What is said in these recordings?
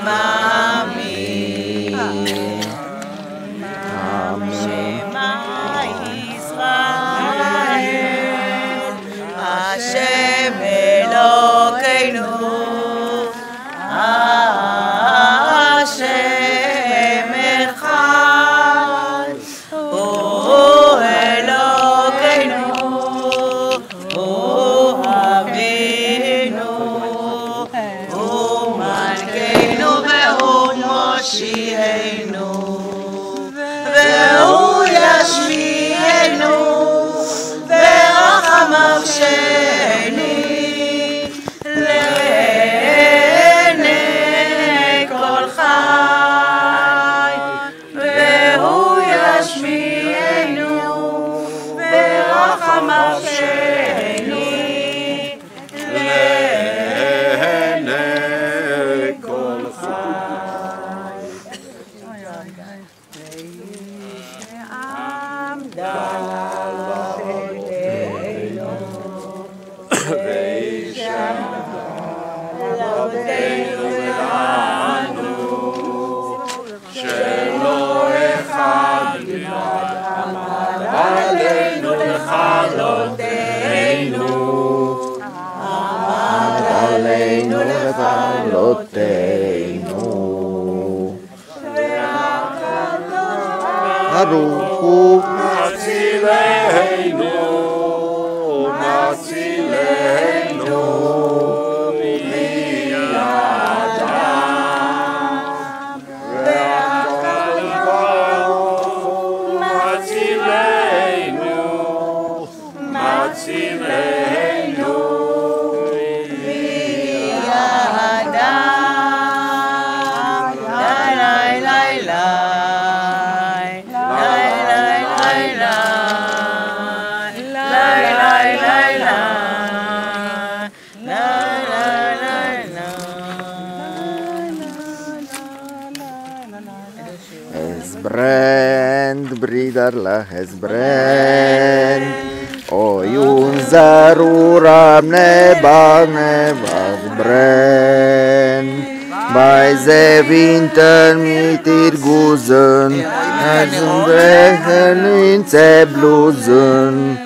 Es brennt, oi unser Uram nebach brennt, bei se Winter mit ihr Gusen, zum Brechen in Zeblusen.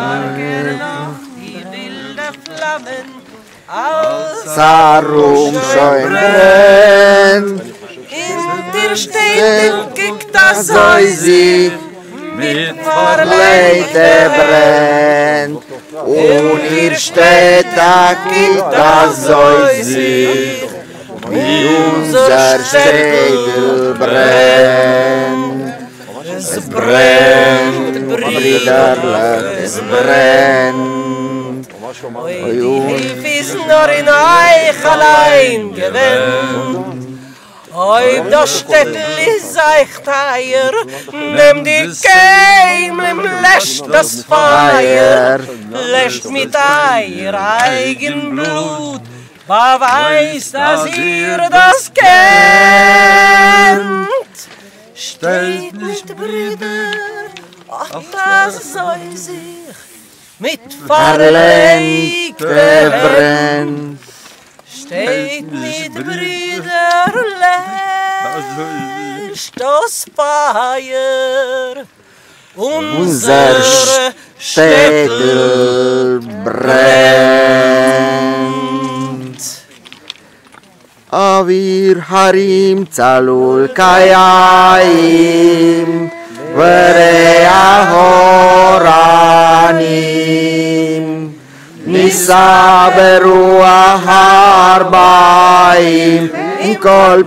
Sarum schon brennt, in dir steht, kickt das Säusi, mit Verleite brennt, und ihr steht da, kickt das Säusi, wie unser Schädel brennt. Es brennt, Brüderle, es brennt. die Hilfe ist nur in euch allein gewinnt. Oi, das Städtel ist euch teuer, nimm die Keimlim, löscht das Feuer, löscht mit euer eigen Blut, beweist, dass ihr das kennt. Steht nicht, Brüder, ach, das soll sich mit verlegte brennt. Steht nicht, Brüder, löscht das Feuer. Unser Städtel brennt. Avir harim tzalul kayayim, verea horanim. Nisa beruach harbaim, in kol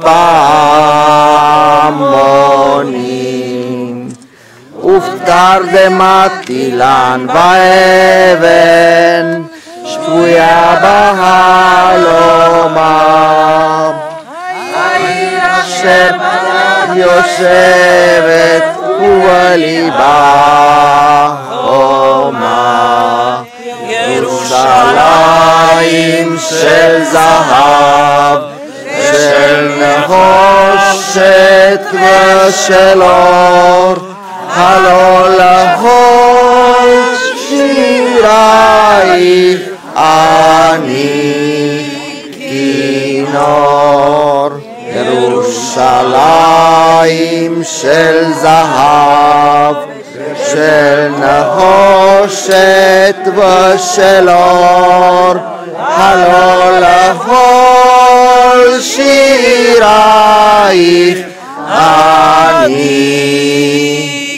pamonim. Uftar de matilan vaeven, shpuya bahaloma. Asher yoshevet u'aliba homa. Yerushalayim shel zahav, shel nehoshet v'shel or, halol lahol shirai ani kinor. ירושלים של זהב, של נחושת ושל אור, הלא לכל שירייך אני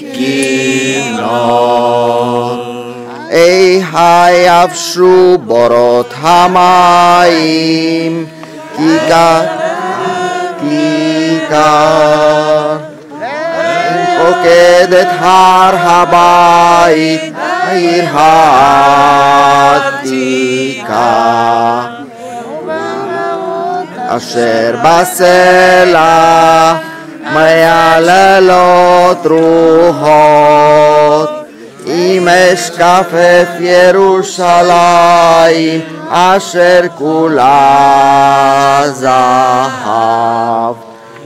כינור. היבשו בורות המים, כיכר, פוקדת הר הבית, העיר העתיקה, אשר בסלע מייללות רוחות, אם אשקפף ירושלים אשר כולה זהב.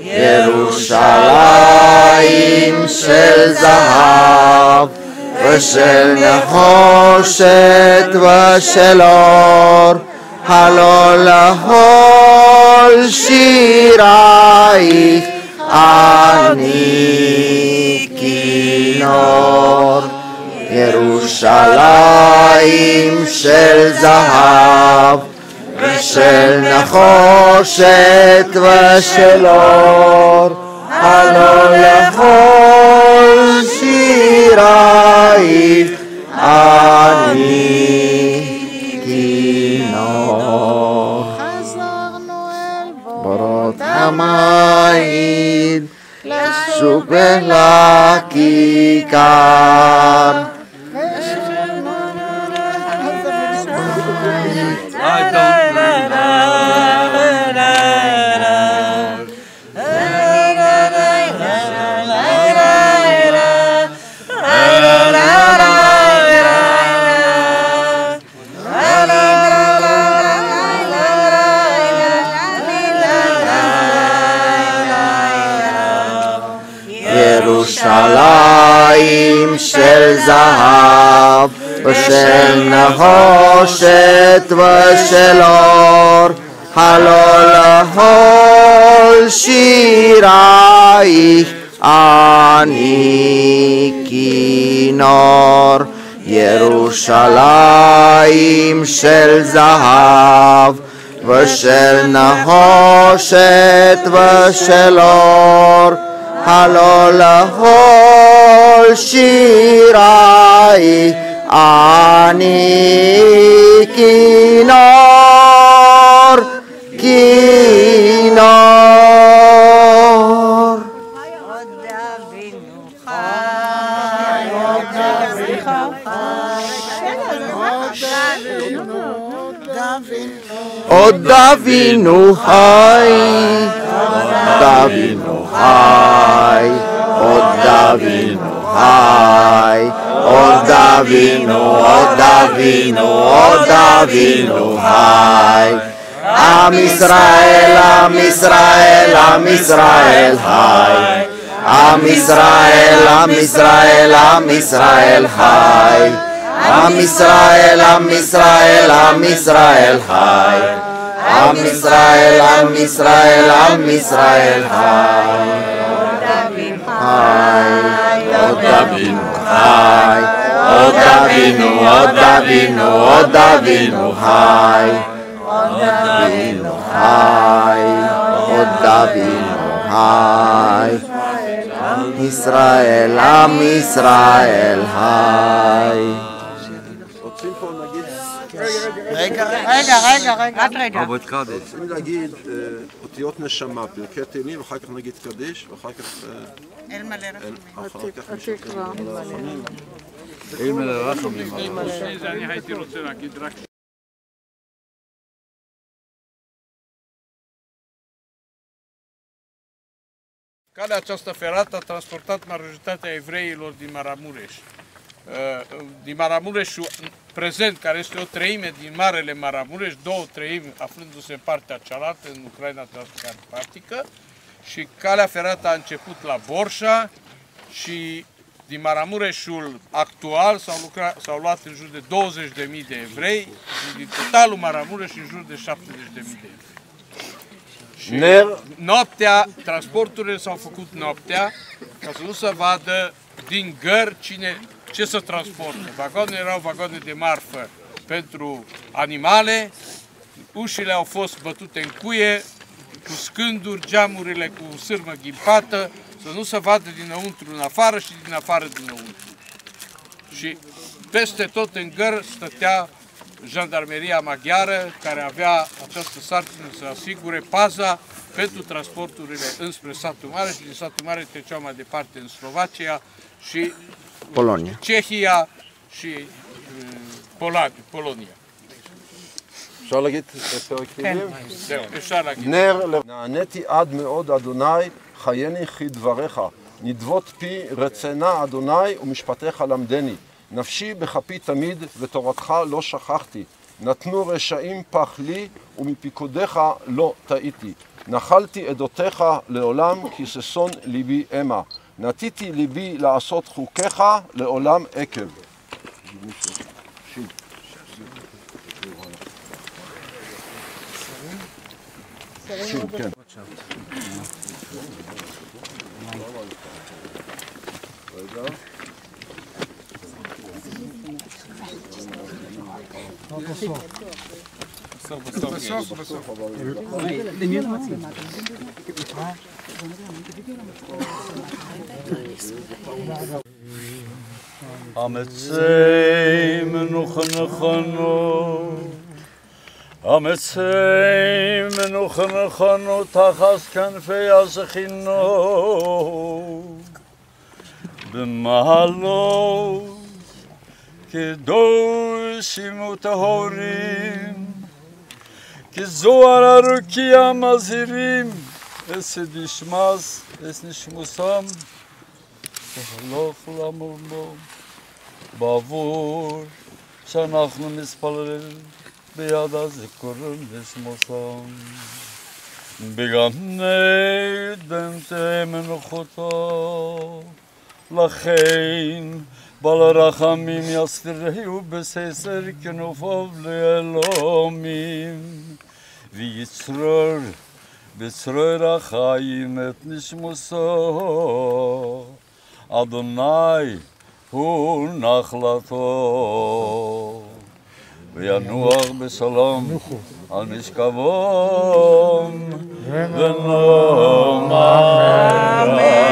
ירושלים של זהב ושל נחושת ושל אור, הלא לכל שירייך אני כינור. ירושלים של זהב ושל נחושת ושל אור, הלא לכל שירייך אני כינור. בורות המים לשוק ולכיכר, ירושלים של זהב ושל נחושת ושל אור, הלא לכל שירייך אני כינור. ירושלים של זהב ושל נחושת ושל אור, הלא לכל שירייך אני כינור, כינור. עוד אבינו חי, עוד אבינו חי, עוד אבינו חי, עוד אבינו, עוד אבינו, עוד אבינו חי. עם ישראל, עם ישראל, עם ישראל חי. עם ישראל, עם ישראל, עם ישראל חי. עם ישראל, עם ישראל, עם ישראל חי. עם ישראל, עם ישראל, עם ישראל חי. עוד אבינו חי, עוד אבינו, עוד אבינו, עוד אבינו חי. עוד אבינו חי, עוד אבינו חי. עם ישראל, עם ישראל חי. רגע, רוצים להגיד אותיות נשמה, פרקי תהילים, ואחר כך נגיד קדיש, ואחר כך... אל מלא רחמים. אל מלא רחמים. אני הייתי רוצה להגיד רק... Care această ferată a transportat majoritatea evreilor din Maramureș. Din Maramureșul prezent, care este o treime din Marele Maramureș, 2/3 aflându-se în partea cealaltă, în Ucraina transcarpatică, și calea ferată a început la Borșa și din Maramureșul actual s-au luat în jur de 20.000 de evrei, din totalul Maramureș în jur de 70.000 de evrei. noaptea, transporturile s-au făcut noaptea, ca să nu se vadă din gări ce se transportă. Vagoanele erau vagoane de marfă pentru animale, ușile au fost bătute în cuie, cu scânduri, geamurile cu sârmă ghimpată, să nu se vadă dinăuntru în afară și din afară dinăuntru. Și peste tot în gări stătea jandarmeria maghiară, care avea această sarcină să asigure paza pentru transporturile înspre satul mare și din satul mare treceau mai departe în Slovacia și Polonia. Cehia și Polonia. אפשר להגיד פרק תהילים? זהו, אפשר להגיד. נעניתי עד מאוד אדוני, חייני כדבריך, נדבות פי רצנה אדוני ומשפטיך למדני. נפשי בכפי תמיד ותורתך לא שכחתי. נתנו רשעים פח לי ומפיקודיך לא טעיתי. נחלתי עדותיך לעולם כי ששון ליבי המה. נטיתי ליבי לעשות חוקיך לעולם עקב. כן. אמצי מנוחנו אמצי מנוחנו תחת כנפי הזכינו במעלות קדושים וטהורים כזוהר ארוכי המזהירים אס דשמס אס נשמוסם תהלוך למורמום בעבור שאנחנו מתפללים ביד הזיכרון לשמוסם בגני דמתי מנוחתו לכן בעל רחמים יסתירהו בססר כנופיו לאלוהים ויצרור בצרור החיים את נשמוסו אדוני הוא נחלתו וינוח בשלום על משכבון ונאמר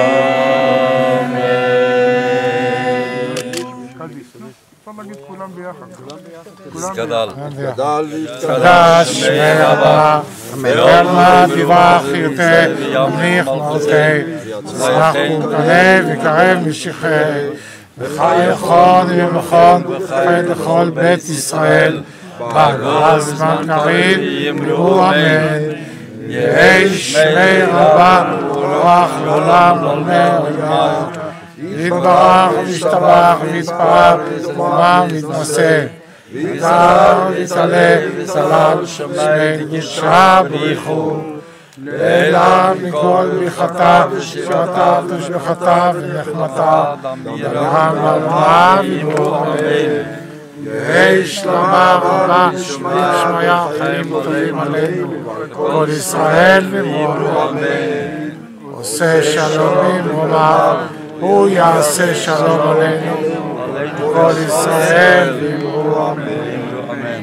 גדל קדש שמי אבא ואלמה תברך ירתה ומליך מלכי צמח ופנה וקרב משיחי וחי נכון ומכון וחי לכל בית ישראל בגלל זמן קריב יאמרו אמן יהי שמי רבה ורוח לעולם לעולמי יתברך וישתבח ויתפאר ויתרומם ויתנשא ויתהר ויתעלה וצלל שמי קדושה בריחו לעילה מכל בריחתה ושירתה ושבחתה ונחמתה דרם לעולם יאמרו אמן יהי שלמה רבה ושמיה חיים טובים עלינו כל ישראל ואמרו אמן עושה שלום במרומיו הוא יעשה שלום עלינו כל ישראל ואמרו אמן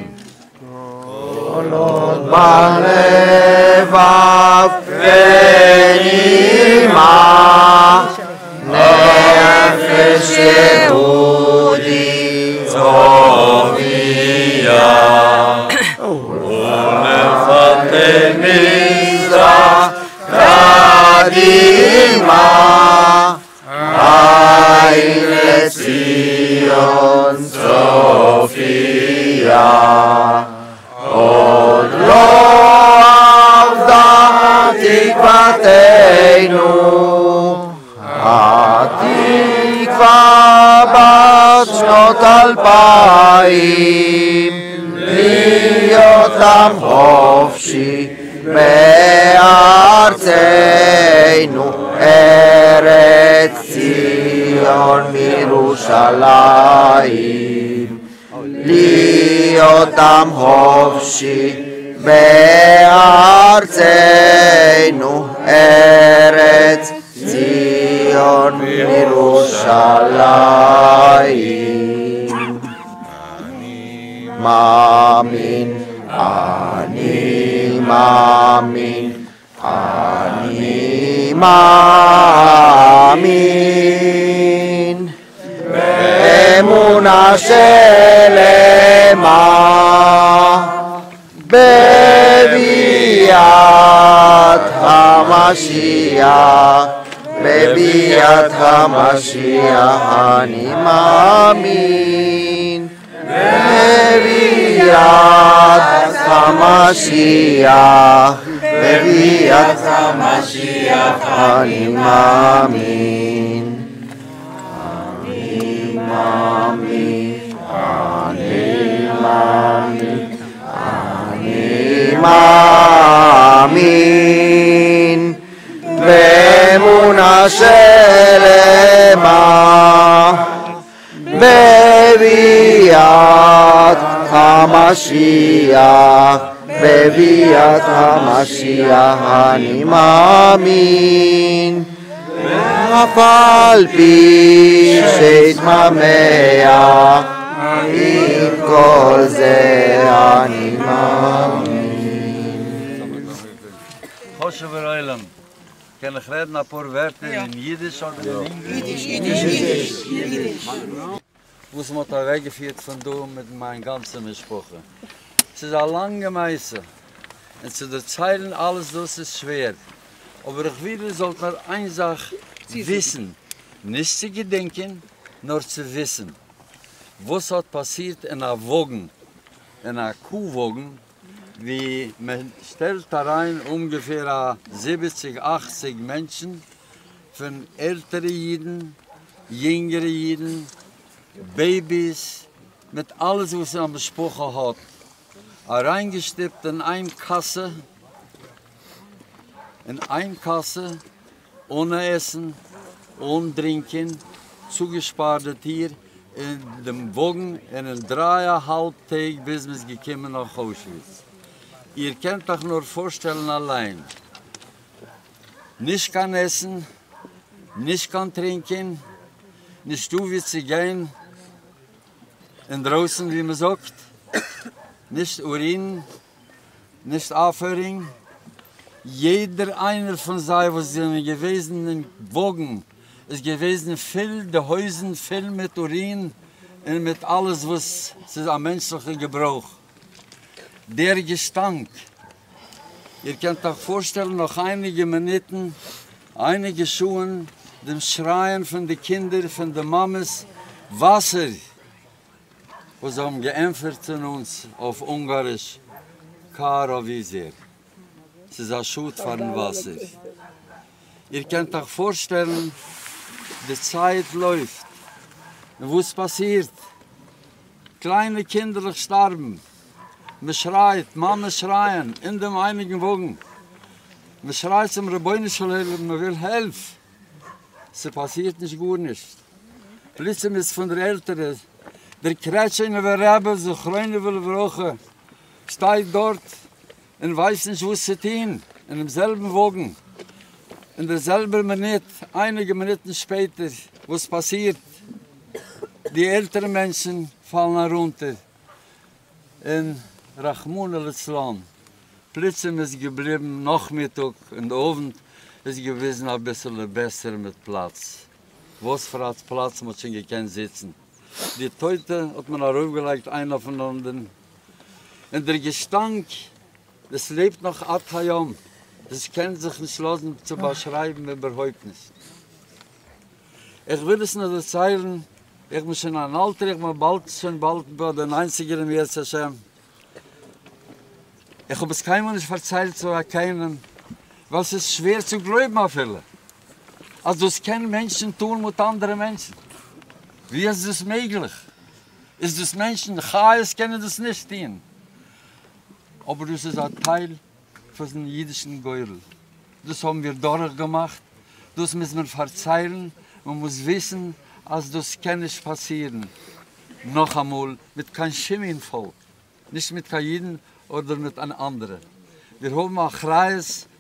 קולות בלבב ונעימה נפש יהודי צוביה ולפתי מזרח קדימה עין לציון צופיה עוד לא עבדה תקוותנו התקווה בת שנות 2000 להיות עם חופשי בארצנו ארץ ציון מירושלים להיות עם חופשי בארצנו Rabbeinu Eretz Zion Yerushalayim. Mamin, ani mamin, ani mamin. Emuna shelema bebiat HaMashiach, bebiat HaMashiach ani mamin. Bebiat HaMashiach, bebiat HaMashiach ani mamin. Ani mamin. Be'emuna shelema bebiat HaMashiach, bebiat HaMashiach ani mamin. אף על פי שהתמהמה, עם כל זה אני מאמין. Hoshe Vereilam. Kann ich reden ein paar Wörter in Jiddisch oder in Englisch? Jiddisch. Wo es mir da weggeführt von du mit meinen ganzen Mischprochen. Es ist eine lange Meise. Und zu der Zeilen alles das ist schwer. Aber ich will, sollte man eine Sache wissen. Nicht zu gedenken, nur zu wissen. Was hat passiert in einer Wogen, in einer Kuhwogen, wie man stellt da rein ungefähr 70, 80 Menschen, von älteren Jiden, jüngeren Jiden, Babys, mit alles, was er besprochen hat. Reingestippt in eine Kasse, ohne Essen, ohne Trinken, zugespartes Tier, in dem Wogen, in 3,5 Tagen, bis wir gekommen nach Auschwitz. Ihr könnt euch nur vorstellen allein. Nicht kann essen, nicht kann trinken, nicht du wie zu gehen, in draußen, wie man sagt, nicht Urin, nicht Aufhören. Jeder einer von sei, was sie gewesen in Wogen, ist gewesen viel der Häusen, viel mit Urin und mit alles, was ist am menschlichen Gebrauch. Der Gestank. Ihr könnt euch vorstellen, noch einige Minuten, einige Schuhe, dem Schreien von den Kindern, von den Mamas, Wasser, was haben geämpft in uns auf Ungarisch, Kara Visier. Es ist ein Schut von Wasser. Ihr könnt euch vorstellen, die Zeit läuft. Und was passiert? Kleine Kinder sterben. Man schreit, Mama schreien, in dem einigen Wogen. Man schreit zum Rabbinischen Leben, man will helfen. Es passiert nicht gut nicht. Plötzlich ist von der Älteren, der Kretschen der Rebbe, so Freunde will brauchen, steht dort und weiß nicht, was sie tun, in demselben Wogen. In derselben Minute, einige Minuten später, was passiert? Die älteren Menschen fallen herunter. In Rachmun al-Islam. Plötzlich ist geblieben, Nachmittag und Abend ist gewesen ein bisschen besser mit Platz. Was für ein Platz muss schon gekannt sitzen. Die Teute hat man aufgelegt, einer von anderen. Und der Gestank, das lebt noch Atayam. Das kann sich nicht lassen zu beschreiben, überhaupt nicht. Ich will es nur erzählen, ich bin schon ein Alter, ich bin schon bald bei den Einzigen im Hashem. Ich habe es keinem nicht erzählt zu erkennen, weil es ist schwer zu glauben auf viele. Also das können Menschen tun mit anderen Menschen. Wie ist das möglich? Ist das Menschen, Chais können das nicht tun. Aber das ist ein Teil von den jüdischen Geurl. Das haben wir durchgemacht, das müssen wir verzeihen. Man muss wissen, dass das kann nicht passieren. Noch einmal, mit keinem Schimmelvolk. Nicht mit keinem Jiden oder mit einem anderen. Wir haben auch Reis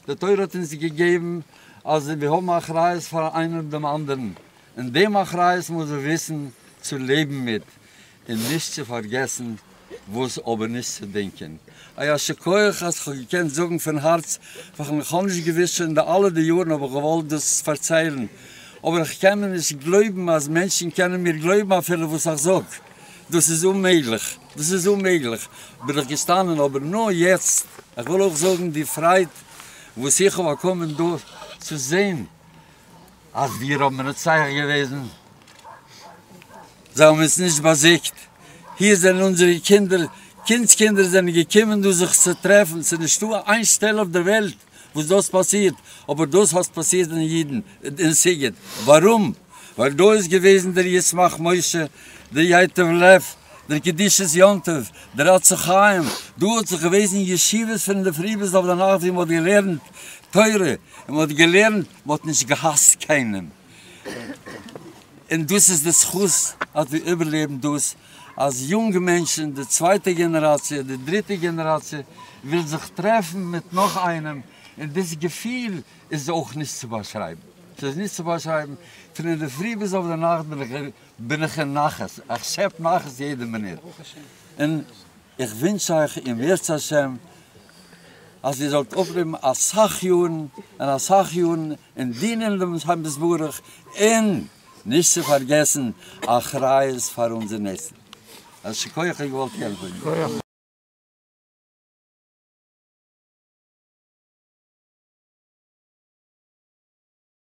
Der Teure hat uns gegeben, also wir haben auch Reis von einem und dem anderen. In dem Reis muss er wissen, zu leben mit und nicht zu vergessen, wo es aber nicht zu denken. Ja, Schekoich, als ich gekannt sagen von Herz, weil ich nicht gewiss in alle die Jahren, aber gewollt das verzeihen. Aber ich kann nicht glauben, als Menschen können mir glauben, was ich sage. Das ist unmöglich. Das ist unmöglich. Bin ich gestanden, aber nur jetzt. Ich will auch sagen, die Freude, wo sicher war kommen, durch zu sehen. Als wir haben eine Zeit gewesen. Sie haben es nicht besiegt. Hier sind unsere Kinder, Kindskinder sind gekommen, um sich zu treffen. Es ist nicht nur eine Stelle auf der Welt, wo das passiert. Aber das hat passiert in Jeden, in Sigrid. Warum? Weil da ist gewesen der Jesmach Moshe, der Jaitav Lev, der Kedisches Yontov, der Atzachaim. Du hast gewesen in Yeshivas von der Friebes auf der Nacht, die man gelernt, Teure. Man hat gelernt, man hat nicht gehasst keinen. Und das ist das Schuss, als wir überleben, das. Als junge Menschen, die zweite Generation, die dritte Generation, will sich treffen mit noch einem. Und das Gefühl ist auch nicht zu beschreiben. Es ist nicht zu beschreiben. Von der Früh bis auf der Nacht bin ich ein Naches. Ich schäbe Naches jede Minute. Und ich wünsche euch im Herz Hashem, als ihr sollt aufnehmen als Sachjuren und als Sachjuren in dienen dem Handelsburg und nicht zu vergessen, Achreis für unsere Nächsten. Als ich wollte helfen.